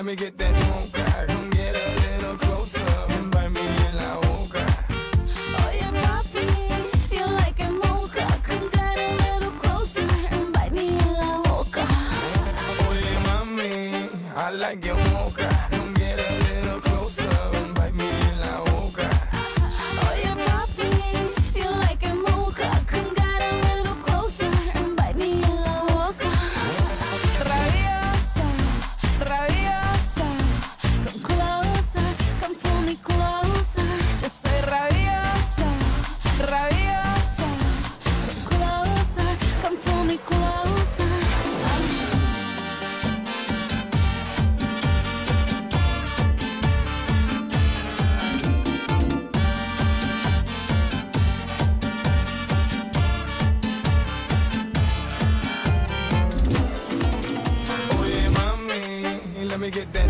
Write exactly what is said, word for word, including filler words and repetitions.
let me get that mocha. Come get a little closer and bite me in la boca. Oye papi, feel like a mocha. Come get a little closer and bite me in la boca. Oye mami, I like your mocha. Come get a little closer and bite me in la boca. Oye papi, feel like a mocha. Come get a little closer and bite me in la boca. Rabiosa, rabiosa, come closer, come pull me closer. Yo soy rabiosa, rabiosa, come closer, come pull me closer. Oye mami, let me get that